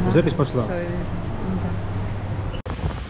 Запись пошла. Всё, я вижу. Ну да.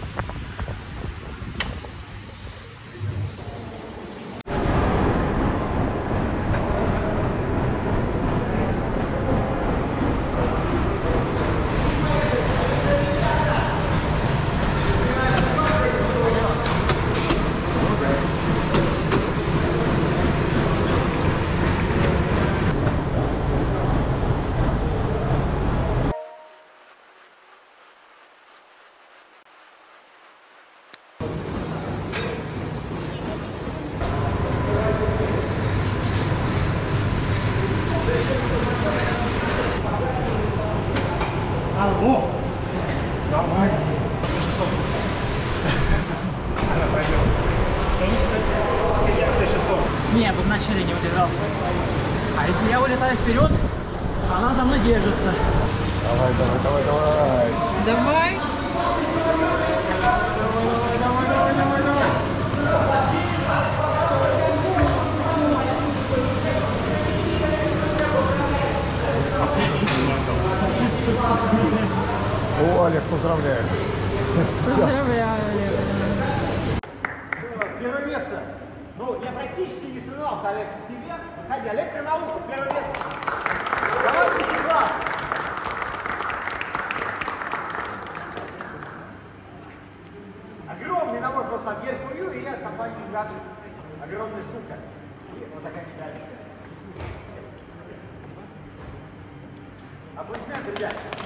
Алло! Давай! 600. Она пойдет. Ну, кстати, я 600. Не, вначале не удержался. А если я улетаю вперед, она за мной держится. Давай, давай, давай, давай. Давай. О, Олег, поздравляю. Поздравляю, Олег. Первое место. Ну, я практически не соревновался, Олег, в тебе. Выходи, электронаука, первое место. Давай, Сигла. Огромный набор просто от Gear4U и от компании Gadget. Огромная сумка. И вот такая медаль. Аплодисменты, ребят.